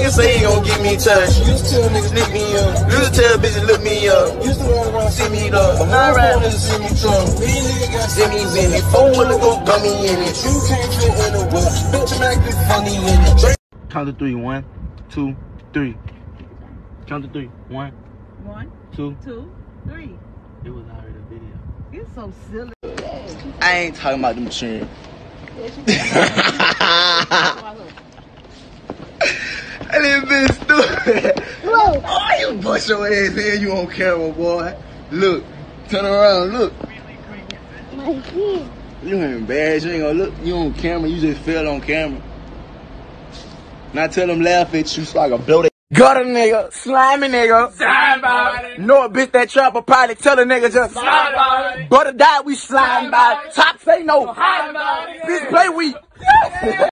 nigga say he gon' give me touch. Used to tell niggas look me up. Used to tell bitches look me up. Used to run around see me up. But now I wanna see me drunk. These niggas got see me in it. Phone wanna go dummy in it. You can't fit in the whip. Bitch, I'm acting funny in it. Count to 3. 1, 2, 3. Count to 3. 1, 2, 3. It was already a video. You're so silly. I ain't talking about them children. That little bitch stupid. Oh, you bust your ass in, you on camera, boy. Look, turn around, look. You ain't embarrassed, you ain't gonna look. You on camera, you just fell on camera. Now tell them laugh at you so I can blow that. Got a nigga, slimy nigga. Know a bitch that trap a pilot, tell a nigga just slime by it. Butter die, we slime by it. Top say no. Bitch play we.